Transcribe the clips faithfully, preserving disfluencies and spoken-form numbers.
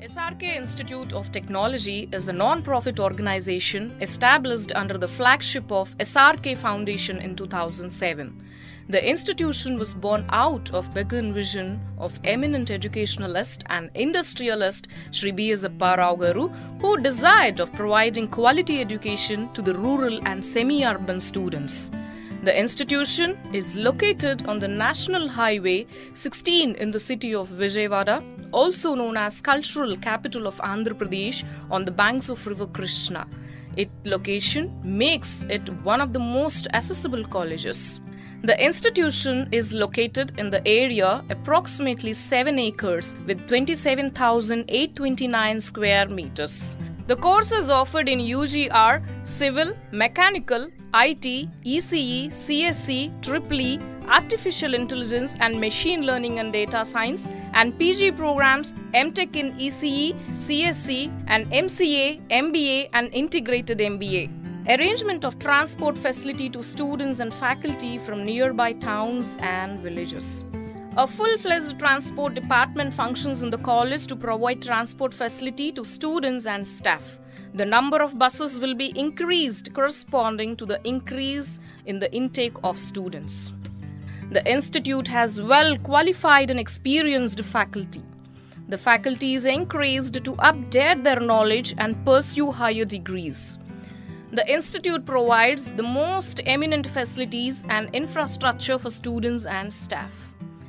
S R K Institute of Technology is a non-profit organization established under the flagship of S R K Foundation in two thousand seven. The institution was born out of bigger vision of eminent educationalist and industrialist Shri B S Apparao Garu, who desired of providing quality education to the rural and semi-urban students. The institution is located on the National Highway sixteen in the city of Vijayawada, also known as cultural capital of Andhra Pradesh, on the banks of river Krishna. Its location makes it one of the most accessible colleges. The institution is located in the area approximately seven acres with twenty-seven thousand eight hundred twenty-nine square meters. The courses offered in U G are Civil, Mechanical, I T, E C E, C S E, Triple E, Artificial Intelligence and Machine Learning and Data Science, and P G programs M Tech in E C E, C S E and M C A, M B A and Integrated M B A. Arrangement of transport facility to students and faculty from nearby towns and villages. A full-fledged transport department functions in the college to provide transport facility to students and staff. The number of buses will be increased corresponding to the increase in the intake of students. The institute has well-qualified and experienced faculty. The faculty is encouraged to update their knowledge and pursue higher degrees. The institute provides the most eminent facilities and infrastructure for students and staff.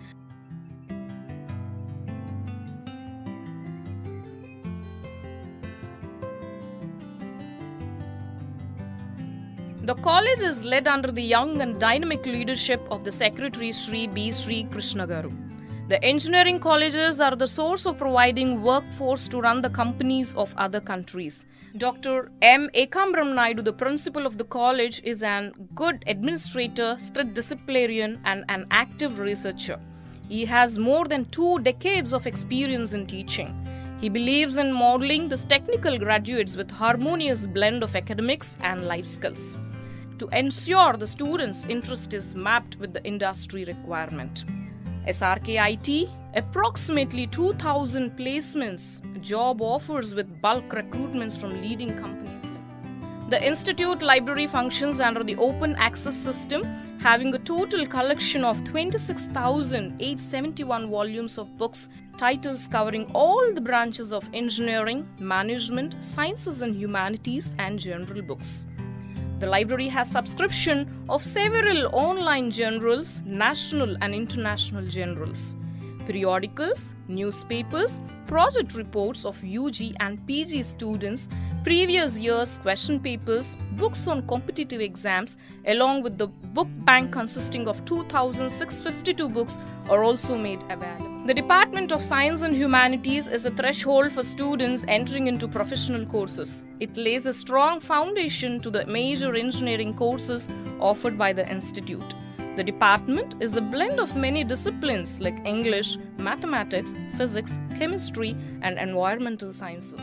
The college is led under the young and dynamic leadership of the Secretary Shri B. Sri Krishna Garu. The engineering colleges are the source of providing workforce to run the companies of other countries. Doctor M. Ekambram Naidu, the principal of the college, is a good administrator, strict disciplinarian and an active researcher. He has more than two decades of experience in teaching. He believes in modeling the technical graduates with harmonious blend of academics and life skills, to ensure the students' interest is mapped with the industry requirement. S R K I T, approximately two thousand placements, job offers with bulk recruitments from leading companies. The institute library functions under the open access system, having a total collection of twenty-six thousand eight hundred seventy-one volumes of books, titles covering all the branches of engineering, management, sciences and humanities and general books. The library has subscription of several online journals, national and international journals, periodicals, newspapers, project reports of U G and P G students, previous year's question papers, books on competitive exams, along with the book bank consisting of two thousand six hundred fifty-two books are also made available. The Department of Science and Humanities is the threshold for students entering into professional courses. It lays a strong foundation to the major engineering courses offered by the institute. The department is a blend of many disciplines like English, mathematics, physics, chemistry, and environmental sciences.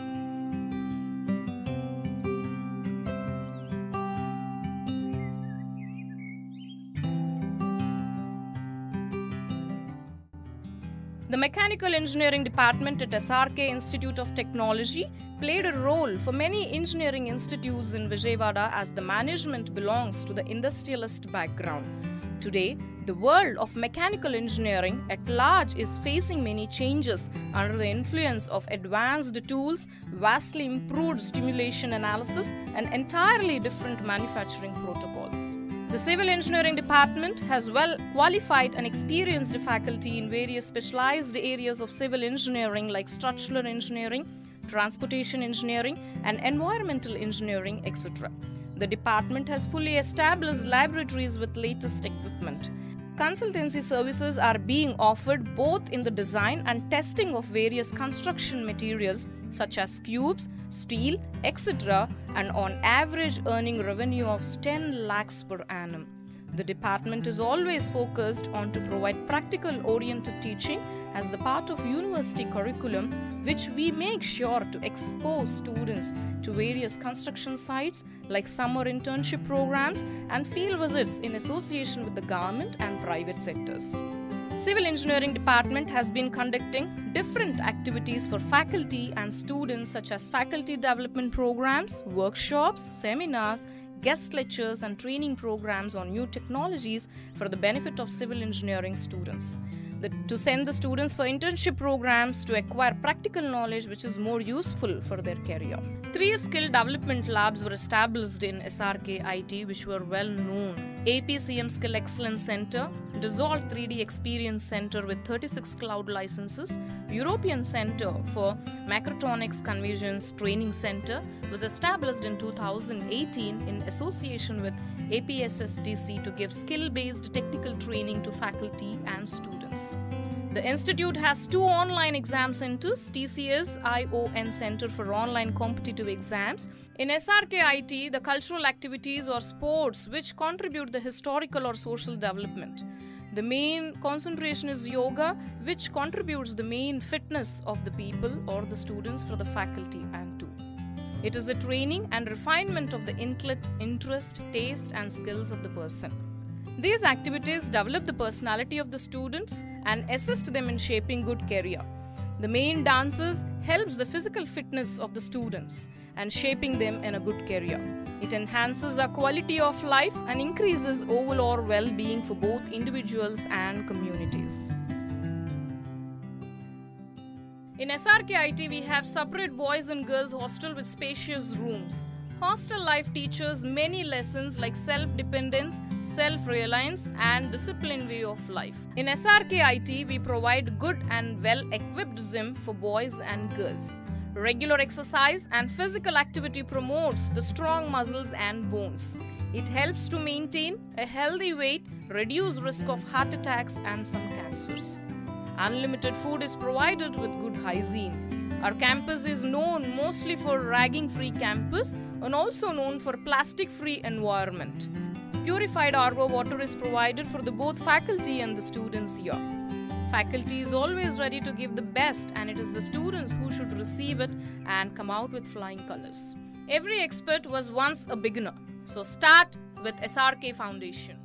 The Mechanical Engineering Department at S R K Institute of Technology played a role for many engineering institutes in Vijayawada, as the management belongs to the industrialist background. Today, the world of mechanical engineering at large is facing many changes under the influence of advanced tools, vastly improved stimulation analysis, and entirely different manufacturing protocols. The Civil Engineering Department has well qualified and experienced faculty in various specialized areas of civil engineering like structural engineering, transportation engineering, and environmental engineering, et cetera. The department has fully established laboratories with latest equipment. Consultancy services are being offered both in the design and testing of various construction materials such as cubes, steel, et cetera, and on average earning revenue of ten lakhs per annum. The department is always focused on to provide practical-oriented teaching as the part of university curriculum, which we make sure to expose students to various construction sites like summer internship programs and field visits in association with the government and private sectors. Civil Engineering Department has been conducting different activities for faculty and students such as faculty development programs, workshops, seminars, guest lectures and training programs on new technologies for the benefit of civil engineering students. The, to send the students for internship programs to acquire practical knowledge which is more useful for their career. Three skill development labs were established in S R K I T which were well known. A P C M Skill Excellence Center, Dassault three D Experience Center with thirty-six cloud licenses, European Center for Mechatronics Convergence Training Center was established in two thousand eighteen in association with A P S S D C to give skill-based technical training to faculty and students. The institute has two online exam centers, T C S I O N Center for Online Competitive Exams. In S R K I T, the cultural activities or sports which contribute the historical or social development. The main concentration is yoga, which contributes the main fitness of the people or the students for the faculty and too. It is a training and refinement of the intellect, interest, taste and skills of the person. These activities develop the personality of the students and assist them in shaping good career. The main dances helps the physical fitness of the students and shaping them in a good career. It enhances our quality of life and increases overall well-being for both individuals and communities. In S R K I T, we have separate boys and girls hostel with spacious rooms. Hostel life teaches many lessons like self-dependence, self-reliance and disciplined way of life. In S R K I T, we provide good and well-equipped gym for boys and girls. Regular exercise and physical activity promotes the strong muscles and bones. It helps to maintain a healthy weight, reduce risk of heart attacks and some cancers. Unlimited food is provided with good hygiene. Our campus is known mostly for ragging-free campus and also known for plastic-free environment. Purified R O water is provided for the both faculty and the students here. Faculty is always ready to give the best and it is the students who should receive it and come out with flying colors. Every expert was once a beginner, so start with S R K Foundation.